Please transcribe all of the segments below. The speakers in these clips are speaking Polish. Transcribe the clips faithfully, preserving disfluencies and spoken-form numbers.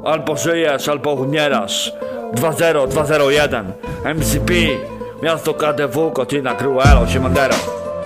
Albo żyjesz, albo umierasz. Dwa zero, dwa zero jeden M C P, miasto K D W, Kotina, Cruelo, Siemandero.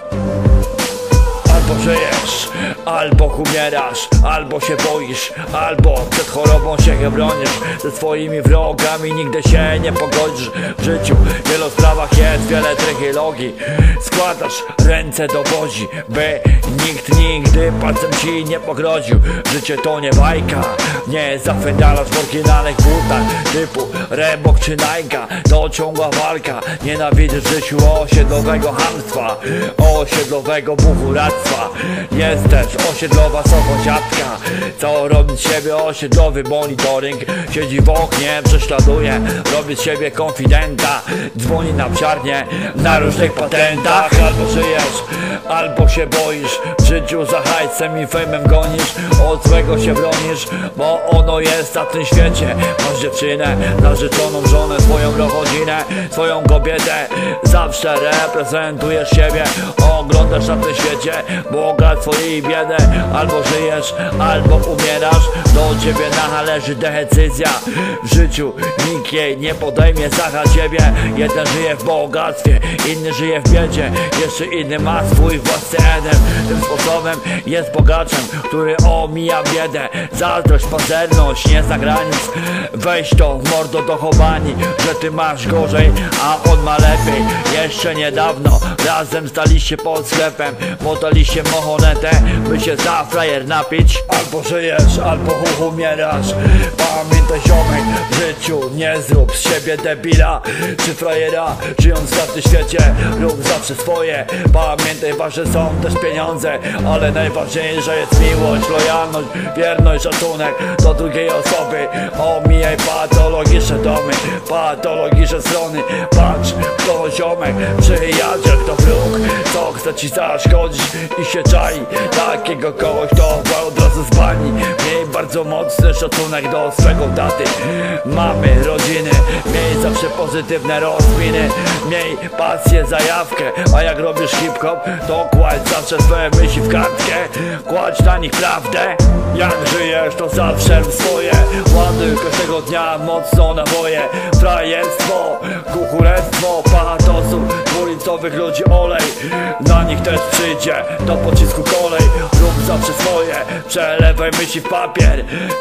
Albo żyjesz, albo umierasz, albo się boisz, albo przed chorobą się bronisz. Ze swoimi wrogami nigdy się nie pogodzisz. W życiu w wielu sprawach jest wiele trylogii. Składasz ręce do bozi, by nikt nigdy palcem ci nie pogroził. Życie to nie bajka, nie zafędalasz w oryginalnych butach typu Reebok czy Nike. To ciągła walka, nienawidzisz w życiu osiedlowego chamstwa, osiedlowego buchuractwa. Jest też osiedlowa sąsiadka, co robi z siebie osiedlowy monitoring. Siedzi w oknie, prześladuje, robi z siebie konfidenta. Dzwoni na psiarnię, na różnych patentach. Albo żyjesz, albo się boisz. W życiu za hajsem i fejmem gonisz. Od złego się bronisz, bo ono jest na tym świecie. Masz dziewczynę, narzeczoną żonę, swoją rodzinę, swoją kobietę. Zawsze reprezentujesz siebie, oglądasz na tym świecie bogactwo i biedę. Albo żyjesz, albo umierasz. Do ciebie należy decyzja. W życiu nikt jej nie podejmie za ciebie. Jeden żyje w bogactwie, inny żyje w biedzie. Jeszcze inny ma swój własny Eden. Tym sposobem jest bogaczem, który omija biedę. Zazdrość, pazerność nie zna granic. Weź to w mordo do chowani, że ty masz gorzej, a on ma lepiej. Jeszcze niedawno razem staliście pod sklepem, motaliście monetę, by się za frajer napić. Albo żyjesz, albo umierasz. Pamiętaj ziomek, w życiu nie zrób z siebie debila czy frajera. Żyjąc na tym świecie, rób zawsze swoje. Pamiętaj, ważne są też pieniądze, ale najważniejsza jest miłość, lojalność, wierność, szacunek do drugiej osoby. Omijaj patologiczne domy, patologiczne strony. Patrz, kto ziomek, przyjaciel, kto wróg, co chce ci zaszkodzić i się czai. Takiego kogoś to od razu z bani. Miej bardzo mocny szacunek do swego taty. Mamy rodziny, miej zawsze pozytywne rozminy. Miej pasję, zajawkę, a jak robisz hip-hop, to kładź zawsze swoje myśli w kartkę. Kładź na nich prawdę. Jak żyjesz, to zawsze w swoje. Ładuj każdego dnia mocno naboje. Frajerstwo, kukurestwo, patosu ulicowych ludzi olej. Na nich też przyjdzie do pocisku kolej. Rób zawsze swoje, przelewaj myśli w papier.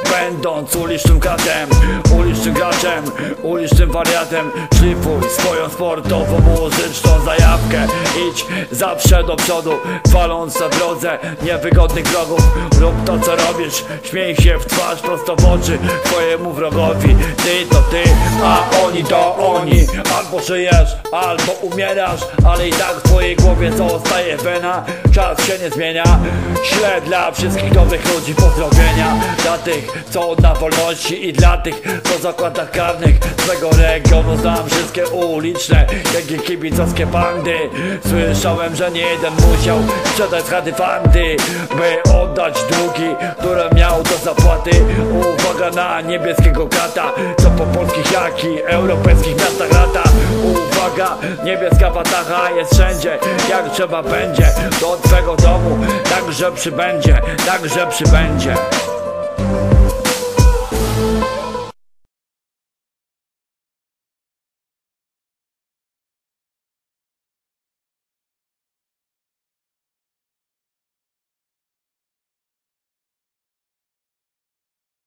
Będąc ulicznym katem, ulicznym graczem, ulicznym wariatem, szlifuj swoją sportową, muzyczną zajawkę. Idź zawsze do przodu, waląc na drodze niewygodnych wrogów. Rób to co robisz, śmiej się w twarz prosto w oczy twojemu wrogowi. Ty to ty, a oni to oni. Albo żyjesz, albo umierasz, ale i tak w twojej głowie zostaje wena. Czas się nie zmienia. Śle dla wszystkich nowych ludzi pozdrowienia. Dla tych, co na wolności, i dla tych, co w zakładach karnych swego regionu. Znam wszystkie uliczne, jak i kibicowskie bandy. Słyszałem, że nie jeden musiał sprzedać z chaty fanty, by oddać długi, które miał do zapłaty. Uwaga na niebieskiego kata, co po polskich jak i europejskich miastach lata. Uwaga, niebieska watacha jest wszędzie, jak trzeba będzie. Do twego domu także przybędzie, także przybędzie.